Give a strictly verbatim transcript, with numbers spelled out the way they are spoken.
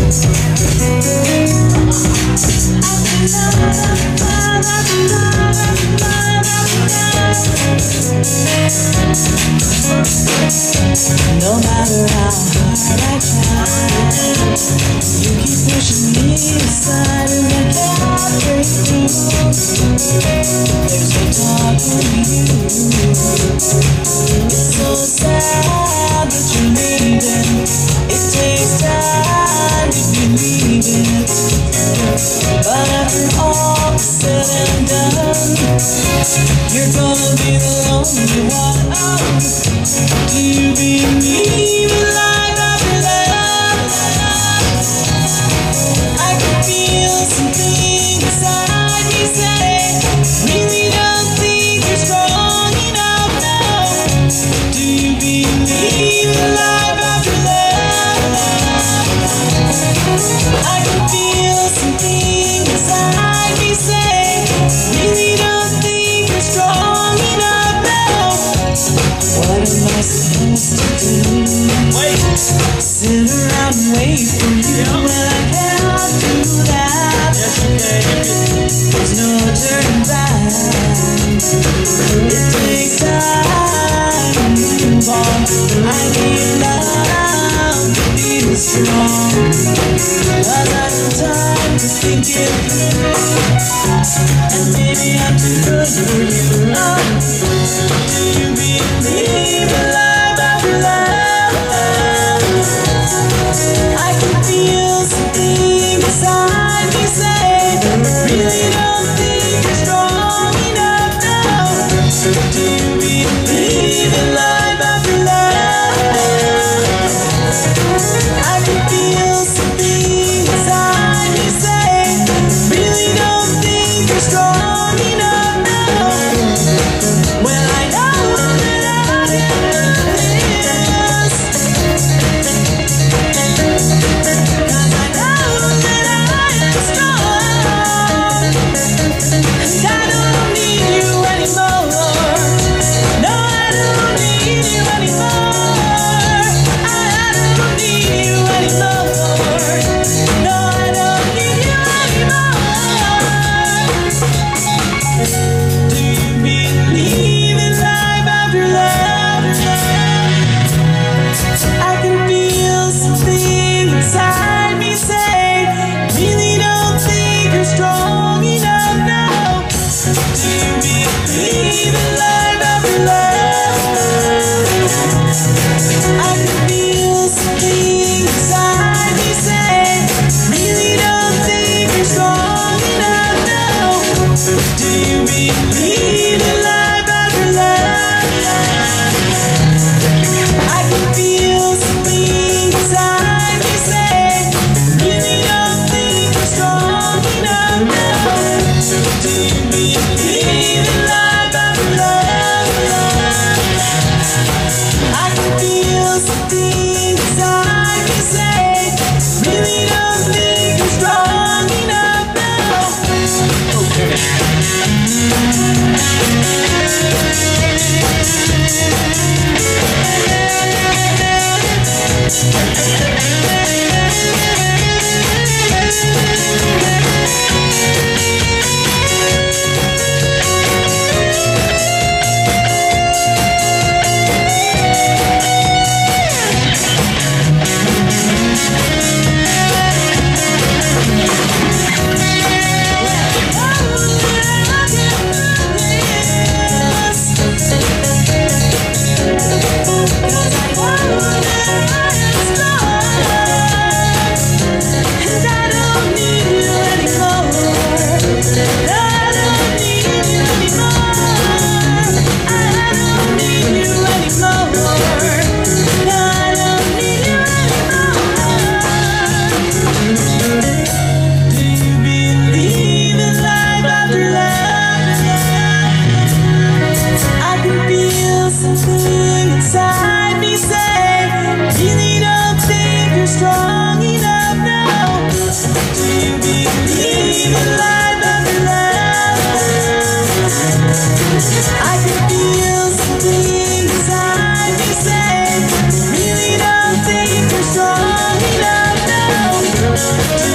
No matter how hard I try, you keep pushing me aside and I can't break through. There's no talk for you. It's so sad that you're leaving. It takes time to believe it. But after all said and done, you're gonna be the lonely one. Oh, do you believe in life after love? I can feel something inside me say, really don't think you're strong enough now. Do you believe in life after love? I can feel something inside me say, really don't think you're strong enough now. What am I supposed to do? Wait. Sit around and wait for you. Well, I cannot do that. Yes, you can. There's no turning back. It takes time to move on. I need love to feel strong. I've got no time to think it through. And maybe I'm too good for you. Oh, do you believe in life after love? I can feel something inside me say, really don't think you're strong enough now. Do you believe in life after love? I can feel something inside me say, really don't think you're strong enough now. Well, I know that I can. Do